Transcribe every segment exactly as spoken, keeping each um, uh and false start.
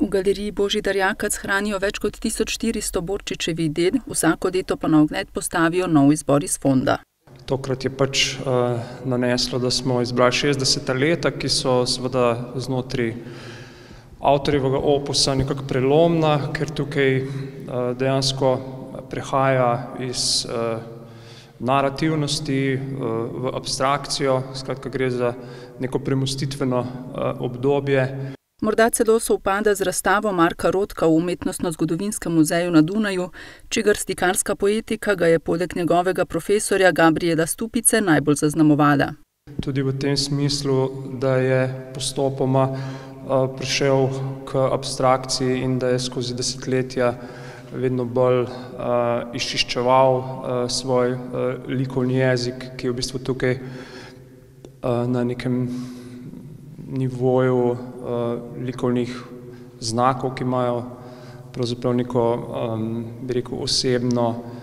V galeriji Božidar Jakac hranijo več kot tisoč štiristo Borčičevih del, vsako leto pa na ogled postavijo nov izbor iz fonda. Tokrat je pač uh, naneslo, da smo izbrali šestdeseta leta, ki so seveda znotraj avtorjevega opusa nekako prelomna, ker tukaj uh, dejansko prehaja iz uh, narativnosti uh, v abstrakcijo, skratka gre za neko premostitveno uh, obdobje. Morda celo sovpada z razstavo Marka Rotka v Umetnostno-zgodovinskem muzeju na Dunaju, čigar slikarska poetika ga je poleg njegovega profesorja Gabriela Stupice najbolj zaznamovala. Tudi v tem smislu, da je postopoma uh, prišel k abstrakciji in da je skozi desetletja vedno bolj uh, izčiščeval uh, svoj uh, likovni jezik, ki je v bistvu tukaj uh, na nekem nivoju uh, likovnih znakov, ki imajo pravzaprav neko, um, bi rekel, osebno,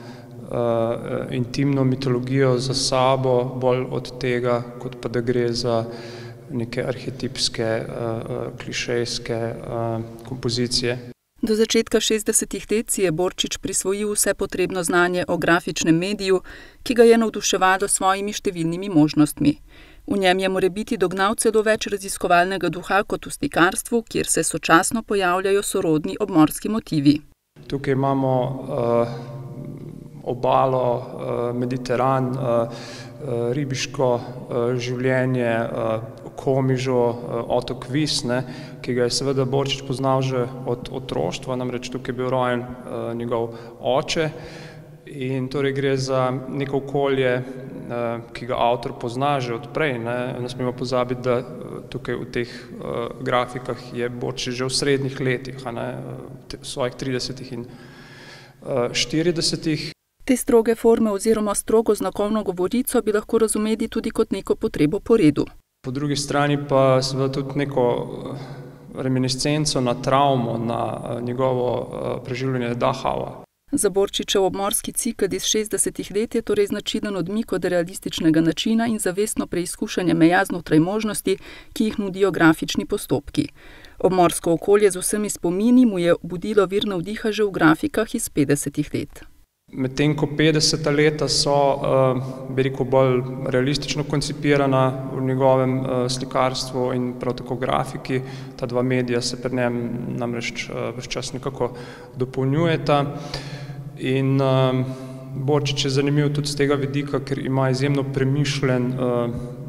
uh, intimno mitologijo za sabo, bolj od tega, kot pa da gre za neke arhetipske, uh, klišejske uh, kompozicije. Do začetka šestdesetih let si je Borčič prisvojil vse potrebno znanje o grafičnem mediju, ki ga je navduševalo s svojimi številnimi možnostmi. V njem je morebiti dognal celo več raziskovalnega duha kot v slikarstvu, kjer se sočasno pojavljajo sorodni obmorski motivi. Tukaj imamo uh, obalo, uh, Mediteran, uh, ribiško uh, življenje, uh, Komižo, uh, otok Vis, ne, ki ga je seveda Borčič poznal že od otroštva, namreč tukaj je bil rojen uh, njegov oče. In torej gre za neko okolje, ki ga avtor pozna že odprej. Ne, ne smemo pozabiti, da tukaj v teh uh, grafikah je Borčič že v srednjih letih, a ne, v svojih tridesetih in uh, štiridesetih. Te stroge forme oziroma strogo znakovno govorico bi lahko razumeli tudi kot neko potrebo po redu. Po drugi strani pa seveda tudi neko reminiscenco na travmo, na uh, njegovo uh, preživljanje Dachauer. Za Borčičev obmorski cikel iz šestdesetih let je torej značilen odmik od realističnega načina in zavestno preizkušanje meja znotraj možnosti, ki jih nudijo grafični postopki. Obmorsko okolje z vsemi spomini mu je budilo vir navdiha že v grafikah iz petdesetih let. Medtem ko petdeseta leta so, bi rekel, bolj realistično koncipirana v njegovem slikarstvu in prav tako grafiki, ta dva medija se pri njem namreč ves čas nekako dopolnjujeta. In uh, Borčič je zanimiv tudi z tega vidika, ker ima izjemno premišljen, uh,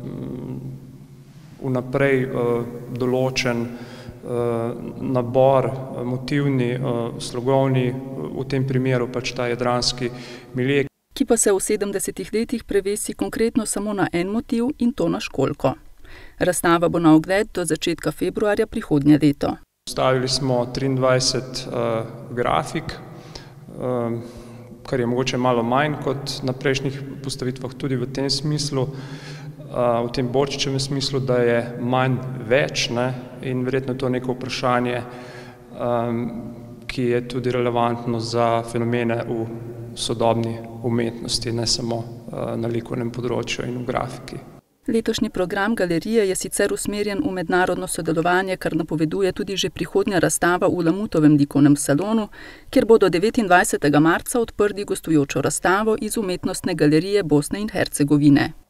vnaprej uh, določen uh, nabor, uh, motivni, uh, slogovni, uh, v tem primeru pač ta jadranski milje. Ki pa se v sedemdesetih letih prevesi konkretno samo na en motiv in to na školjko. Razstava bo na ogled do začetka februarja prihodnje leto. Postavili smo triindvajset uh, grafik, kar je mogoče malo manj kot na prejšnjih postavitvah tudi v tem smislu, v tem Borčičevem smislu, da je manj več, ne, in verjetno to neko vprašanje, ki je tudi relevantno za fenomene v sodobni umetnosti, ne samo na likovnem področju in v grafiki. Letošnji program galerije je sicer usmerjen v mednarodno sodelovanje, kar napoveduje tudi že prihodnja razstava v Lamutovem likovnem salonu, kjer bodo devetindvajsetega marca odprli gostujočo razstavo iz Umetnostne galerije Bosne in Hercegovine.